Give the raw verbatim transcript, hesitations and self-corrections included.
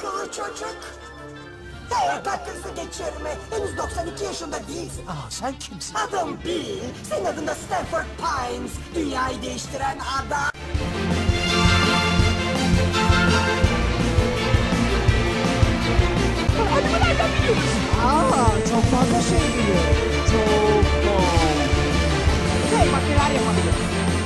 akıllı çocuk. Hey, kalp krizi geçirme. Henüz doksan iki yaşında değilsin. Aa, sen kimsin? Adım Bill. Senin adın da Stanford Pines. Dünyayı değiştiren adam. Adımı nereden biliyorsun? Aa, çok fazla şey biliyorum. Çok bol. Hey, bak neler yapabilirim.